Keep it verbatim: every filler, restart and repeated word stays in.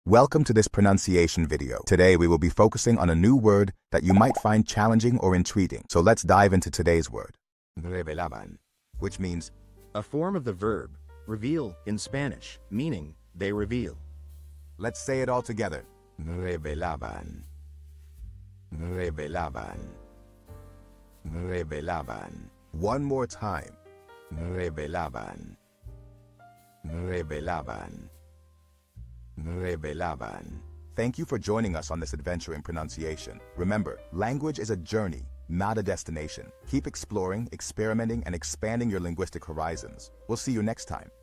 Welcome to this pronunciation video. Today we will be focusing on a new word that you might find challenging or intriguing. So let's dive into today's word. Revelaban, which means A form of the verb, reveal in Spanish, meaning they reveal. let's say it all together. Revelaban. Revelaban. Revelaban. One more time. Revelaban. Revelaban. Revelaban. Thank you for joining us on this adventure in pronunciation. Remember, language is a journey, not a destination. Keep exploring, experimenting, and expanding your linguistic horizons. We'll see you next time.